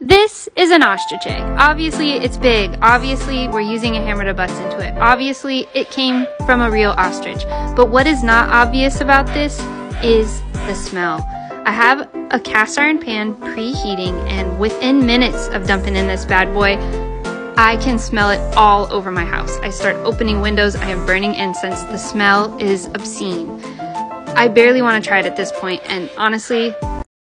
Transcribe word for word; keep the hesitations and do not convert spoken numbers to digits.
This is an ostrich egg. Obviously, it's big. Obviously, we're using a hammer to bust into it. Obviously, it came from a real ostrich. But what is not obvious about this is the smell. I have a cast iron pan preheating, and within minutes of dumping in this bad boy, I can smell it all over my house. I start opening windows. I have burning incense. The smell is obscene. I barely want to try it at this point, and honestly,